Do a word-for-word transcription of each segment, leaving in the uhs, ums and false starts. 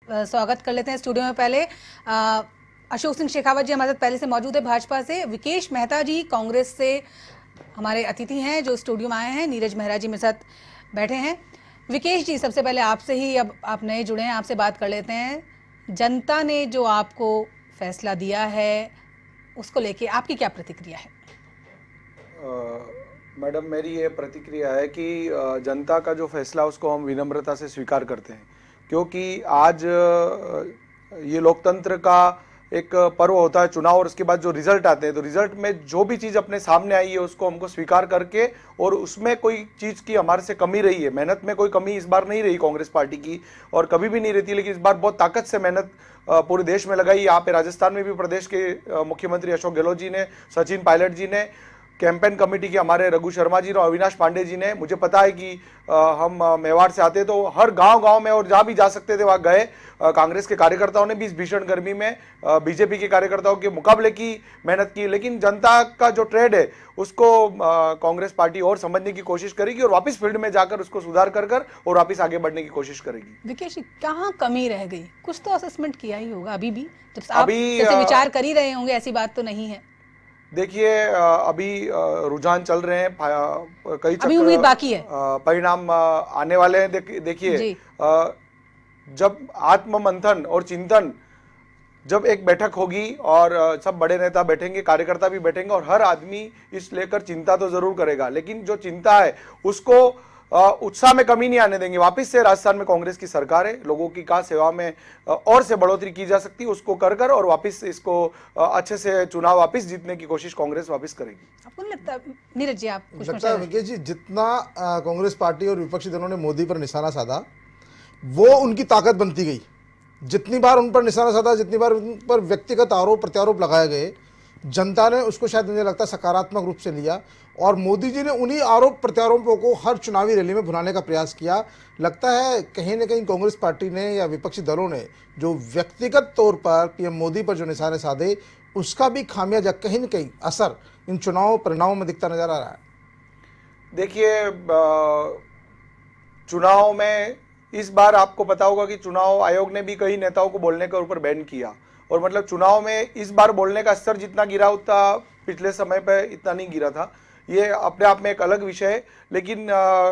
स्वागत कर लेते हैं स्टूडियो में। पहले आ, अशोक सिंह शेखावत जी हमारे साथ पहले से मौजूद है भाजपा से। विकेश मेहता जी कांग्रेस से हमारे अतिथि हैं जो स्टूडियो में आए हैं। नीरज मेहरा जी मेरे साथ बैठे हैं। विकेश जी, सबसे पहले आपसे ही, अब आप नए जुड़े हैं, आपसे बात कर लेते हैं। जनता ने जो आपको फैसला दिया है उसको लेके आपकी क्या प्रतिक्रिया है? मैडम, मेरी ये प्रतिक्रिया है कि जनता का जो फैसला उसको हम विनम्रता से स्वीकार करते हैं, क्योंकि आज ये लोकतंत्र का एक पर्व होता है चुनाव, और उसके बाद जो रिजल्ट आते हैं तो रिजल्ट में जो भी चीज़ अपने सामने आई है उसको हमको स्वीकार करके, और उसमें कोई चीज़ की हमारे से कमी रही है, मेहनत में कोई कमी इस बार नहीं रही कांग्रेस पार्टी की और कभी भी नहीं रहती, लेकिन इस बार बहुत ताकत से मेहनत पूरे देश में लगाई। यहाँ पे राजस्थान में भी प्रदेश के मुख्यमंत्री अशोक गहलोत जी ने, सचिन पायलट जी ने, कैंपेन कमेटी के हमारे रघु शर्मा जी और अविनाश पांडे जी ने, मुझे पता है कि आ, हम मेवाड़ से आते तो हर गांव गांव में और जहां भी जा सकते थे वहां गए। कांग्रेस के कार्यकर्ताओं ने भी इस भीषण गर्मी में बीजेपी के कार्यकर्ताओं के मुकाबले की मेहनत की, लेकिन जनता का जो ट्रेड है उसको कांग्रेस पार्टी और समझने की कोशिश करेगी और वापस फील्ड में जाकर उसको सुधार कर कर और वापस आगे बढ़ने की कोशिश करेगी। विकेश, कहाँ कमी रह गई? कुछ तो असेसमेंट किया ही होगा अभी भी, जब आप अभी जैसे विचार कर ही रहे होंगे, ऐसी बात तो नहीं है। देखिए, अभी रुझान चल रहे हैं, कई अभी उम्मीद बाकी है, परिणाम आने वाले हैं। देखिए, जब आत्म मंथन और चिंतन, जब एक बैठक होगी और सब बड़े नेता बैठेंगे, कार्यकर्ता भी बैठेंगे और हर आदमी इस लेकर चिंता तो जरूर करेगा, लेकिन जो चिंता है उसको उत्साह में कमी नहीं आने देंगे। वापस से राजस्थान में कांग्रेस की सरकार है, लोगों की का सेवा में और से बढ़ोतरी की जा सकती है, उसको कर कर और वापस इसको अच्छे से चुनाव वापस जीतने की कोशिश कांग्रेस वापस करेगी। आपको नहीं लगता नीरज जी, आप कुछ लगता है विकेश जी, जितना कांग्रेस पार्टी और विपक्षी दलों ने मोदी पर निशाना साधा वो उनकी ताकत बनती गई। जितनी बार उन पर निशाना साधा, जितनी बार उन पर व्यक्तिगत आरोप प्रत्यारोप लगाए गए, जनता ने उसको शायद मुझे लगता है सकारात्मक रूप से लिया और मोदी जी ने उन्हीं आरोप प्रत्यारोपों को हर चुनावी रैली में भुनाने का प्रयास किया। लगता है कहीं ना कहीं कांग्रेस पार्टी ने या विपक्षी दलों ने जो व्यक्तिगत तौर पर पीएम मोदी पर जो निशाने साधे उसका भी खामियाजा कहीं न कहीं असर इन चुनाव परिणामों में दिखता नजर आ रहा है। देखिए, चुनाव में इस बार आपको पता होगा कि चुनाव आयोग ने भी कई नेताओं को बोलने के ऊपर बैन किया, और मतलब चुनाव में इस बार बोलने का स्तर जितना गिरा उतना पिछले समय पे इतना नहीं गिरा था। ये अपने आप में एक अलग विषय है, लेकिन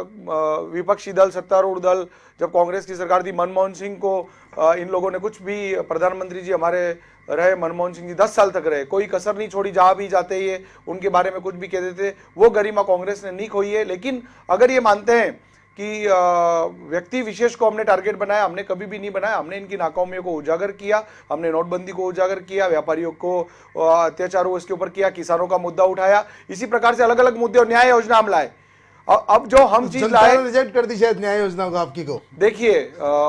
विपक्षी दल, सत्तारूढ़ दल, जब कांग्रेस की सरकार थी, मनमोहन सिंह को आ, इन लोगों ने कुछ भी, प्रधानमंत्री जी हमारे रहे मनमोहन सिंह जी दस साल तक रहे, कोई कसर नहीं छोड़ी, जहां भी जाते ये उनके बारे में कुछ भी कह देते, वो गरिमा कांग्रेस ने नहीं खोई है। लेकिन अगर ये मानते हैं कि व्यक्ति विशेष को हमने टारगेट बनाया, हमने कभी भी नहीं बनाया। हमने इनकी नाकामियों को उजागर किया, हमने नोटबंदी को उजागर किया, व्यापारियों को अत्याचारों इसके ऊपर किया, किसानों का मुद्दा उठाया, इसी प्रकार से अलग अलग मुद्दे और न्याय योजना हम लाए। अब जो हम चीज लाए, रिजेक्ट कर दी शायद न्याय योजना को आपकी को। देखिए,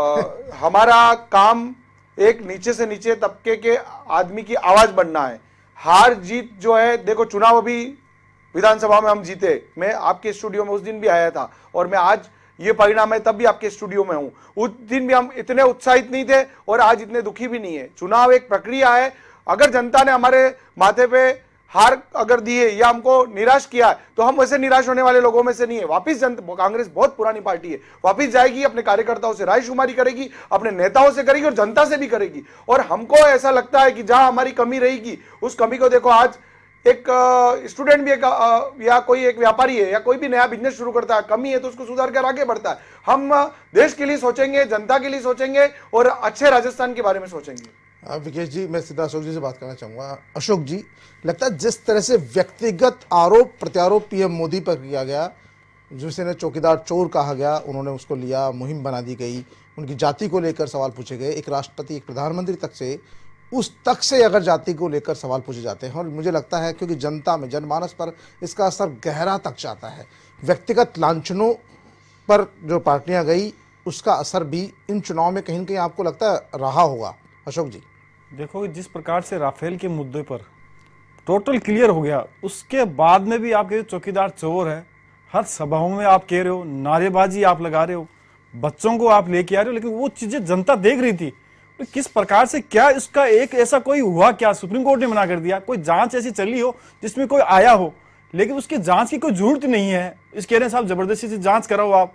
हमारा काम एक नीचे से नीचे तबके के आदमी की आवाज बनना है। हार जीत जो है, देखो चुनाव अभी विधानसभा में हम जीते, मैं आपके स्टूडियो में उस दिन भी आया था और मैं आज ये परिणाम है तब भी आपके स्टूडियो में हूं। उस दिन भी हम इतने उत्साहित नहीं थे और आज इतने दुखी भी नहीं है। चुनाव एक प्रक्रिया है। अगर जनता ने हमारे माथे पे हार अगर दी है या हमको निराश किया है तो हम वैसे निराश होने वाले लोगों में से नहीं है। वापिस जनता, कांग्रेस बहुत पुरानी पार्टी है, वापिस जाएगी, अपने कार्यकर्ताओं से रायशुमारी करेगी, अपने नेताओं से करेगी और जनता से भी करेगी। और हमको ऐसा लगता है कि जहां हमारी कमी रहेगी उस कमी को देखो, आज एक स्टूडेंट भी एक या कोई एक व्यापारी है या कोई भी नया बिजनेस शुरू करता है, कमी है तो उसको सुधार कर आगे बढ़ता है। हम देश के लिए सोचेंगे, जनता के लिए सोचेंगे और अच्छे राजस्थान के बारे में सोचेंगे। विकेश जी, मैं सीधा अशोक जी से बात करना चाहूंगा। अशोक जी, लगता है जिस तरह से व्यक्तिगत आरोप प्रत्यारोप पीएम मोदी पर किया गया, जिसे चौकीदार चोर कहा गया, उन्होंने उसको लिया, मुहिम बना दी गई, उनकी जाति को लेकर सवाल पूछे गए, एक राष्ट्रपति एक प्रधानमंत्री तक से उस तक से अगर जाति को लेकर सवाल पूछे जाते हैं, और मुझे लगता है क्योंकि जनता में, जनमानस पर इसका असर गहरा तक जाता है। व्यक्तिगत लांछनों पर जो पार्टियां गई उसका असर भी इन चुनाव में कहीं न कहीं आपको लगता है रहा होगा। अशोक जी, देखो जिस प्रकार से राफेल के मुद्दे पर टोटल क्लियर हो गया, उसके बाद में भी आपके चौकीदार चोर है, हर सभाओं में आप कह रहे हो, नारेबाजी आप लगा रहे हो, बच्चों को आप लेके आ रहे हो, लेकिन वो चीजें जनता देख रही थी। तो किस प्रकार से, क्या इसका एक ऐसा कोई हुआ, क्या सुप्रीम कोर्ट ने मना कर दिया, कोई जांच ऐसी चली हो जिसमें कोई आया हो, लेकिन उसकी जांच की कोई जरूरत नहीं है। इस कह रहे हैं साहब जबरदस्ती से जांच कराओ आप,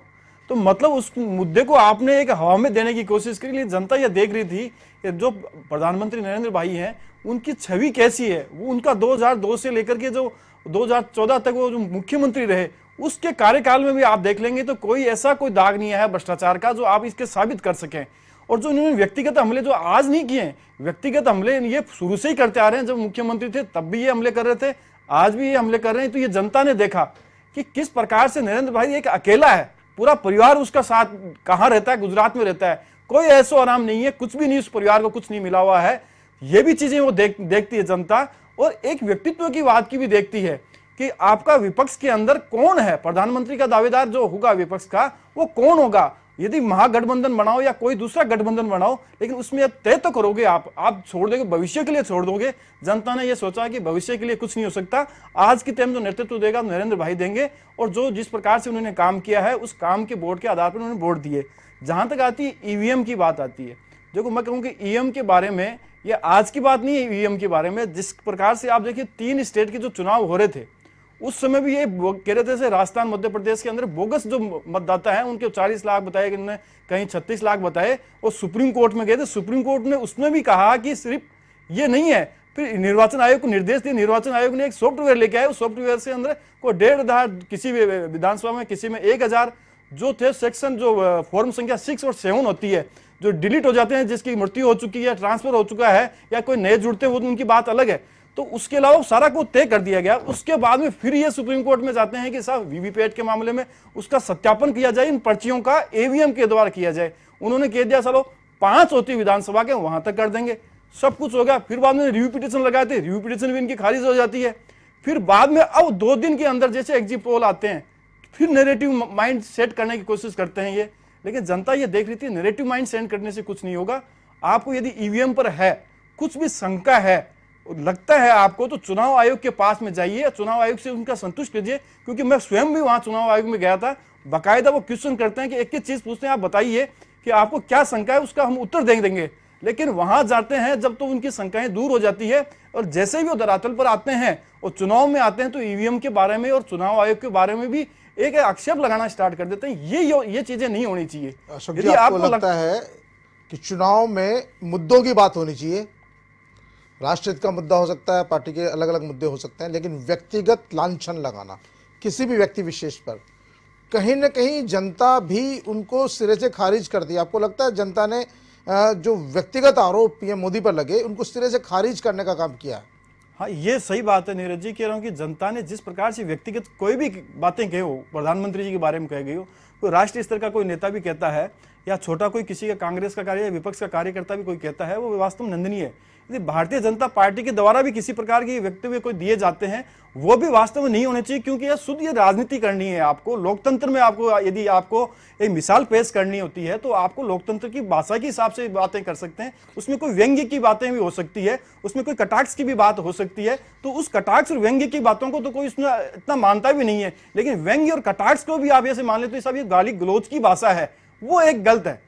तो मतलब उस मुद्दे को आपने एक हवा में देने की कोशिश करी। लेकिन जनता यह देख रही थी कि जो प्रधानमंत्री नरेंद्र भाई हैं उनकी छवि कैसी है। वो उनका दो हज़ार दो से लेकर के जो दो हज़ार चौदह तक वो जो मुख्यमंत्री रहे उसके कार्यकाल में भी आप देख लेंगे तो कोई ऐसा कोई दाग नहीं है भ्रष्टाचार का जो आप इसके साबित कर सकें। और जो इन्होंने व्यक्तिगत हमले जो आज नहीं किए, व्यक्तिगत हमले ये शुरू से ही करते आ रहे हैं। जब मुख्यमंत्री थे तब भी ये हमले कर रहे थे, आज भी ये हमले कर रहे हैं। तो ये जनता ने देखा कि किस प्रकार से नरेंद्र भाई एक अकेला है, पूरा परिवार उसका साथ कहाँ रहता है, गुजरात में रहता है, कोई ऐसो आराम नहीं है, कुछ भी नहीं, उस परिवार को कुछ नहीं मिला हुआ है। ये भी चीजें वो देख देखती है जनता। और एक व्यक्तित्व की बात की भी देखती है कि आपका विपक्ष के अंदर कौन है, प्रधानमंत्री का दावेदार जो होगा विपक्ष का वो कौन होगा। यदि महागठबंधन बनाओ या कोई दूसरा गठबंधन बनाओ, लेकिन उसमें तय तो करोगे आप आप छोड़ दोगे, भविष्य के लिए छोड़ दोगे। जनता ने यह सोचा कि भविष्य के लिए कुछ नहीं हो सकता, आज के टाइम जो नेतृत्व देगा नरेंद्र भाई देंगे। और जो जिस प्रकार से उन्होंने काम किया है उस काम के बोर्ड के आधार पर उन्होंने वोट दिए। जहां तक आती है ईवीएम की बात आती है, देखो मैं कहूँ कि ईवीएम के बारे में ये आज की बात नहीं है। ईवीएम के बारे में जिस प्रकार से आप देखिए तीन स्टेट के जो चुनाव हो रहे थे उस समय भी ये कह रहे थे राजस्थान मध्य प्रदेश के अंदर बोगस जो मतदाता है उनके चालीस लाख बताए कि उन्होंने कहीं छत्तीस लाख बताए और सुप्रीम कोर्ट में गए थे। सुप्रीम कोर्ट ने उसमें भी कहा कि सिर्फ ये नहीं है, फिर निर्वाचन आयोग को निर्देश दिए। निर्वाचन आयोग ने एक सॉफ्टवेयर लेके आए, उस सॉफ्टवेयर से अंदर कोई डेढ़ हजार किसी भी विधानसभा में किसी में एक हजार जो थे सेक्शन जो फॉर्म संख्या सिक्स और सेवन होती है जो डिलीट हो जाते हैं, जिसकी मृत्यु हो चुकी है, ट्रांसफर हो चुका है या कोई नए जुड़ते हैं वो उनकी बात अलग है। तो उसके अलावा सारा को तय कर दिया गया। उसके बाद में फिर ये सुप्रीम कोर्ट में जाते हैं कि साहब वीवीपैट के मामले में उसका सत्यापन किया जाए, इन पर्चियों का ईवीएम के द्वारा किया जाए। उन्होंने कह दिया चलो पांच होती विधानसभा के वहां तक कर देंगे, सब कुछ हो गया। फिर बाद में रिव्यू पिटीशन लगाए थे, रिव्यू पिटीशन भी इनकी खारिज हो जाती है। फिर बाद में अब दो दिन के अंदर जैसे एग्जिट पोल आते हैं फिर नैरेटिव माइंड सेट करने की कोशिश करते हैं ये। लेकिन जनता ये देख रही थी नैरेटिव माइंड सेट करने से कुछ नहीं होगा। आपको यदि ईवीएम पर है कुछ भी शंका है लगता है आपको तो चुनाव आयोग के पास में जाइए, चुनाव आयोग से उनका संतुष्ट कीजिए। क्योंकि मैं स्वयं भी वहां चुनाव आयोग में गया था, बाकायदा वो क्वेश्चन करते हैं कि एक एक चीज पूछते हैं आप बताइए कि आपको क्या शंका है, उसका हम उत्तर दे देंगे। लेकिन वहां जाते हैं जब तो उनकी शंकाएं दूर हो जाती है और जैसे भी वो धरातल पर आते हैं और चुनाव में आते हैं तो ईवीएम के बारे में और चुनाव आयोग के बारे में भी एक आक्षेप लगाना स्टार्ट कर देते हैं। ये ये चीजें नहीं होनी चाहिए। यदि आपको लगता है कि चुनाव में मुद्दों की बात होनी चाहिए, राष्ट्रहित का मुद्दा हो सकता है, पार्टी के अलग अलग मुद्दे हो सकते हैं, लेकिन व्यक्तिगत लांछन लगाना किसी भी व्यक्ति विशेष पर कहीं ना कहीं जनता भी उनको सिरे से खारिज कर दिया। आपको लगता है जनता ने जो व्यक्तिगत आरोप पीएम मोदी पर लगे उनको सिरे से खारिज करने का काम किया है? हाँ, ये सही बात है नीरज जी, कह रहा हूँ कि जनता ने जिस प्रकार से व्यक्तिगत कोई भी बातें कही हो, प्रधानमंत्री जी के बारे में कह गई हो, कोई राष्ट्रीय स्तर का कोई नेता भी कहता है या छोटा कोई किसी का कांग्रेस का कार्य या विपक्ष का कार्यकर्ता भी कोई कहता है, वो वास्तव में निंदनीय है। यदि भारतीय जनता पार्टी के द्वारा भी किसी प्रकार के वक्तव्य कोई दिए जाते हैं वो भी वास्तव में नहीं होने चाहिए। क्योंकि यह शुद्ध ये राजनीति करनी है। आपको लोकतंत्र में आपको यदि आपको एक मिसाल पेश करनी होती है तो आपको लोकतंत्र की भाषा के हिसाब से बातें कर सकते हैं। उसमें कोई व्यंग्य की बातें भी हो सकती है, उसमें कोई कटाक्ष की भी बात हो सकती है। तो उस कटाक्ष और व्यंग्य की बातों को तो कोई इसमें इतना मानता भी नहीं है, लेकिन व्यंग्य और कटाक्ष को भी आप ऐसे मान लेते हैं ये गाली गलौज की भाषा है, वो एक गलत है।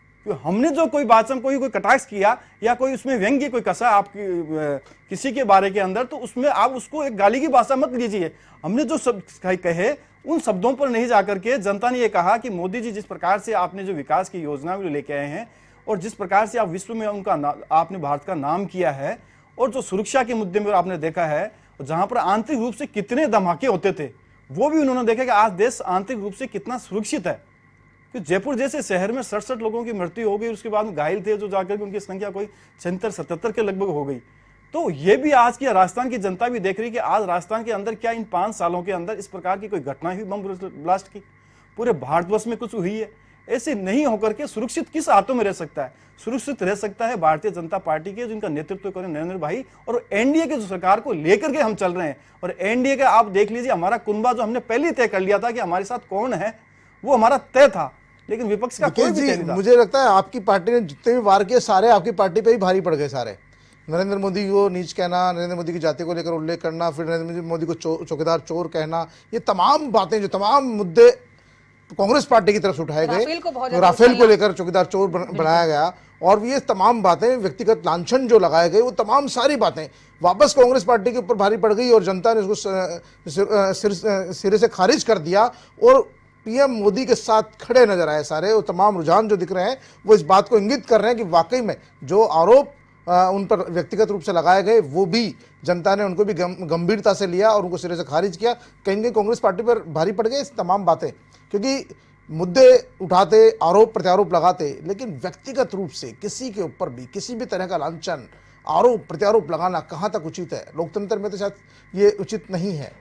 हमने जो कोई बात कोई कोई कटाक्ष किया या कोई उसमें व्यंग्य कोई कसा आपकी किसी के बारे के अंदर, तो उसमें आप उसको एक गाली की भाषा मत लीजिए। हमने जो शब्द कहे उन शब्दों पर नहीं जाकर के जनता ने ये कहा कि मोदी जी जिस प्रकार से आपने जो विकास की योजना लेके आए हैं और जिस प्रकार से आप विश्व में उनका आपने भारत का नाम किया है और जो सुरक्षा के मुद्दे में आपने देखा है जहां पर आंतरिक रूप से कितने धमाके होते थे वो भी उन्होंने देखा कि आज देश आंतरिक रूप से कितना सुरक्षित है। कि जयपुर जैसे शहर में सड़सठ लोगों की मृत्यु हो गई, उसके बाद में घायल थे जो जाकर के उनकी संख्या कोई छिहत्तर सतहत्तर के लगभग हो गई। तो ये भी आज की राजस्थान की जनता भी देख रही है कि आज राजस्थान के अंदर क्या इन पांच सालों के अंदर इस प्रकार की कोई घटना हुई बम ब्लास्ट की, पूरे भारतवर्ष में कुछ हुई है। ऐसे नहीं होकर के सुरक्षित किस हाथों में रह सकता है? सुरक्षित रह सकता है भारतीय जनता पार्टी के जिनका नेतृत्व करें नरेंद्र भाई और एनडीए के जो सरकार को लेकर के हम चल रहे हैं। और एनडीए का आप देख लीजिए हमारा कुनबा जो हमने पहले तय कर लिया था कि हमारे साथ कौन है वो हमारा तय था, लेकिन विपक्ष का कोई भी नहीं था। मुझे लगता है आपकी पार्टी ने जितने भी वार किए सारे आपकी पार्टी पे ही भारी पड़ गए। सारे नरेंद्र मोदी को नीच कहना, नरेंद्र मोदी की जाति को लेकर उल्लेख करना, फिर नरेंद्र मोदी को चौ, चौकीदार चोर कहना, ये तमाम बातें जो तमाम मुद्दे कांग्रेस पार्टी की तरफ से उठाए गए, राफेल को लेकर चौकीदार चोर बनाया गया और ये तमाम बातें व्यक्तिगत लांछन जो लगाए गए वो तमाम सारी बातें वापस कांग्रेस पार्टी के ऊपर भारी पड़ गई और जनता ने उसको सिरे से खारिज कर दिया। और पीएम मोदी के साथ खड़े नजर आए सारे, वो तमाम रुझान जो दिख रहे हैं वो इस बात को इंगित कर रहे हैं कि वाकई में जो आरोप आ, उन पर व्यक्तिगत रूप से लगाए गए वो भी जनता ने उनको भी गंभीरता से लिया और उनको सिरे से खारिज किया। कहीं ना कहीं कांग्रेस पार्टी पर भारी पड़ गई इस तमाम बातें, क्योंकि मुद्दे उठाते, आरोप प्रत्यारोप लगाते, लेकिन व्यक्तिगत रूप से किसी के ऊपर भी किसी भी तरह का लांछन, आरोप प्रत्यारोप लगाना कहाँ तक उचित है? लोकतंत्र में तो शायद ये उचित नहीं है।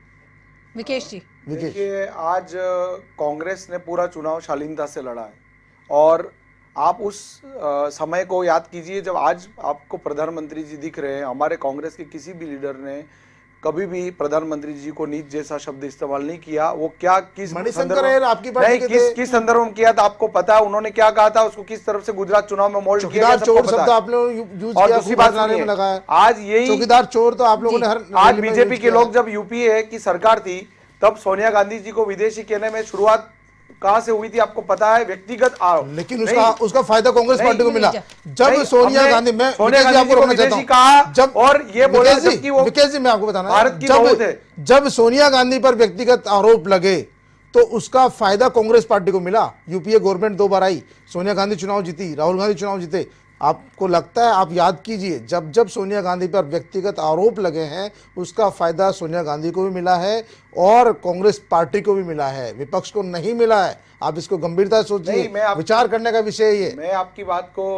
विकेश जी, देखिए, आज कांग्रेस ने पूरा चुनाव शालीनता से लड़ा है और आप उस आ, समय को याद कीजिए जब आज आपको प्रधानमंत्री जी दिख रहे हैं। हमारे कांग्रेस के किसी भी लीडर ने कभी भी प्रधानमंत्री जी को नीच जैसा शब्द इस्तेमाल नहीं किया। वो क्या किस संदर्भ आपकी नहीं किस किस संदर्भ में किया था आपको पता है? उन्होंने क्या कहा था, उसको किस तरफ से गुजरात चुनाव में मोल्ड किया गया सबको पता है। आप लोग यूज किया, दूसरी बात में लगाया। आज यही चौकीदार चोर तो आप लोगों ने हर आज बीजेपी के लोग, जब यूपीए की सरकार थी तब सोनिया गांधी जी को विदेशी कहने में शुरुआत कहां से हुई थी आपको पता है? व्यक्तिगत आरोप। लेकिन उसका उसका फायदा कांग्रेस पार्टी को मिला जब सोनिया गांधी, मैं सोनिया गांधी आपको रोकना चाहता हूं, कहा जब और ये बोला जबकि वो विकेश जी, मैं आपको बताना भारत की जब जब सोनिया गांधी पर व्यक्तिगत आरोप लगे तो उसका फायदा कांग्रेस पार्टी को मिला। यूपीए गवर्नमेंट दो बार आई, सोनिया गांधी चुनाव जीती, राहुल गांधी चुनाव जीते। आपको लगता है, आप याद कीजिए, जब जब सोनिया गांधी पर व्यक्तिगत आरोप लगे हैं उसका फायदा सोनिया गांधी को भी मिला है और कांग्रेस पार्टी को भी मिला है, विपक्ष को नहीं मिला है। आप इसको गंभीरता से सोचिए, विचार करने का विषय ये। मैं आपकी बात को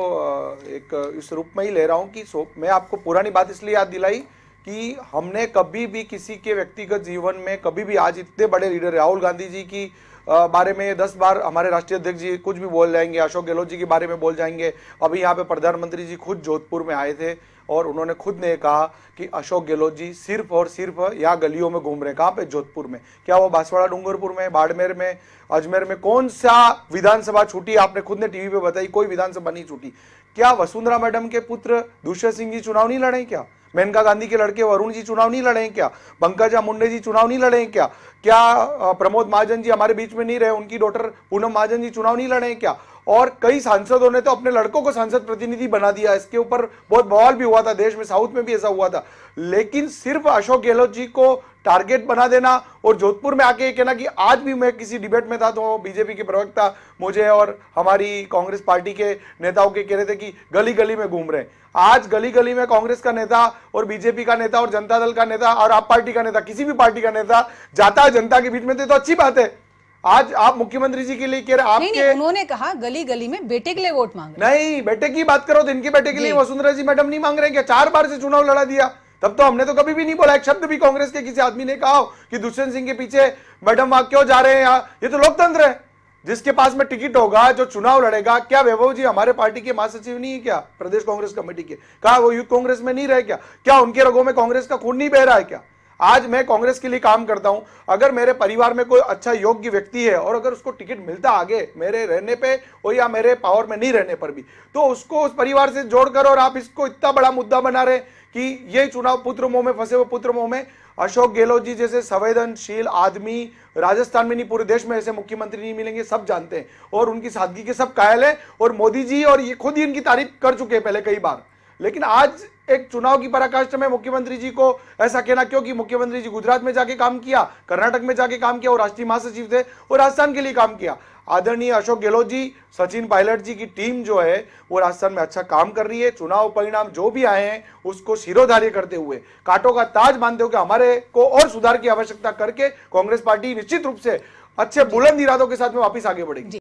एक इस रूप में ही ले रहा हूं कि मैं आपको पुरानी बात इसलिए याद दिलाई कि हमने कभी भी किसी के व्यक्तिगत जीवन में कभी भी, आज इतने बड़े लीडर राहुल गांधी जी की बारे में दस बार हमारे राष्ट्रीय अध्यक्ष जी कुछ भी बोल जाएंगे, अशोक गहलोत जी के बारे में बोल जाएंगे। अभी यहाँ पे प्रधानमंत्री जी खुद जोधपुर में आए थे और उन्होंने खुद ने कहा कि अशोक गहलोत जी सिर्फ और सिर्फ यहाँ गलियों में घूम रहे हैं। कहाँ पे? जोधपुर में। क्या वो बांसवाड़ा डूंगरपुर में, बाड़मेर में, अजमेर में कौन सा विधानसभा छूटी? आपने खुद ने टीवी पे बताई, कोई विधानसभा नहीं छूटी। क्या वसुंधरा मैडम के पुत्र दुष्यंत सिंह जी चुनाव नहीं लड़े? क्या मेनका गांधी के लड़के वरुण जी चुनाव नहीं लड़े? क्या पंकजा मुंडे जी चुनाव नहीं लड़े? क्या क्या प्रमोद महाजन जी हमारे बीच में नहीं रहे, उनकी डॉटर पूनम महाजन जी चुनाव नहीं लड़े? क्या और कई सांसदों ने तो अपने लड़कों को सांसद प्रतिनिधि बना दिया। इसके ऊपर बहुत बवाल भी हुआ था, देश में, साउथ में भी ऐसा हुआ था। लेकिन सिर्फ अशोक गहलोत जी को टारगेट बना देना और जोधपुर में आके कहना कि आज भी मैं किसी डिबेट में था तो बीजेपी के प्रवक्ता मुझे और हमारी कांग्रेस पार्टी के नेताओं के कह रहे थे कि गली गली में घूम रहे हैं। आज गली गली में कांग्रेस का नेता और बीजेपी का नेता और जनता दल का नेता और आप पार्टी का नेता, किसी भी पार्टी का नेता जाता है जनता के बीच में तो अच्छी बात है। आज आप मुख्यमंत्री जी के लिए कह रहे, आपके नहीं, नहीं, उन्होंने कहा गली गली में बेटे के लिए वोट मांग रहे। नहीं, बेटे की बात करो तो इनके बेटे के लिए वसुंधरा जी मैडम नहीं मांग रहे क्या? चार बार से चुनाव लड़ा दिया, तब तो हमने तो कभी भी नहीं बोला, एक शब्द भी कांग्रेस के किसी आदमी ने कहा कि दुष्यंत सिंह के पीछे मैडम वहां क्यों जा रहे हैं। यहाँ ये तो लोकतंत्र है, जिसके पास में टिकट होगा जो चुनाव लड़ेगा। क्या वैभव जी हमारे पार्टी के महासचिव नहीं है क्या? प्रदेश कांग्रेस कमेटी के, कहा वो यूथ कांग्रेस में नहीं रहे क्या? क्या उनके रगों में कांग्रेस का खून नहीं बह रहा है क्या? आज मैं कांग्रेस के लिए काम करता हूं, अगर मेरे परिवार में कोई अच्छा योग्य व्यक्ति है और अगर उसको टिकट मिलता आगे मेरे रहने पे और या मेरे पावर में नहीं रहने पर भी, तो उसको उस परिवार से जोड़कर, और आप इसको इतना बड़ा मुद्दा बना रहे कि ये चुनाव पुत्र मोह में फंसे हुए पुत्र मोह में। अशोक गहलोत जी जैसे संवेदनशील आदमी राजस्थान में नहीं पूरे देश में ऐसे मुख्यमंत्री नहीं मिलेंगे, सब जानते हैं, और उनकी सादगी के सब कायल है। और मोदी जी और ये खुद ही इनकी तारीफ कर चुके हैं पहले कई बार। लेकिन आज एक चुनाव की पराकाष्ठा में मुख्यमंत्री जी को ऐसा कहना क्यों? कि मुख्यमंत्री जी गुजरात में जाके काम किया, कर्नाटक में जाके काम किया और राष्ट्रीय महासचिव थे और राजस्थान के लिए काम किया। आदरणीय अशोक गहलोत जी, सचिन पायलट जी की टीम जो है वो राजस्थान में अच्छा काम कर रही है। चुनाव परिणाम जो भी आए हैं उसको शिरोधार्य करते हुए, कांटों का ताज मानते हुए हमारे को और सुधार की आवश्यकता करके कांग्रेस पार्टी निश्चित रूप से अच्छे बुलंद इरादों के साथ में वापस आगे बढ़ेगी।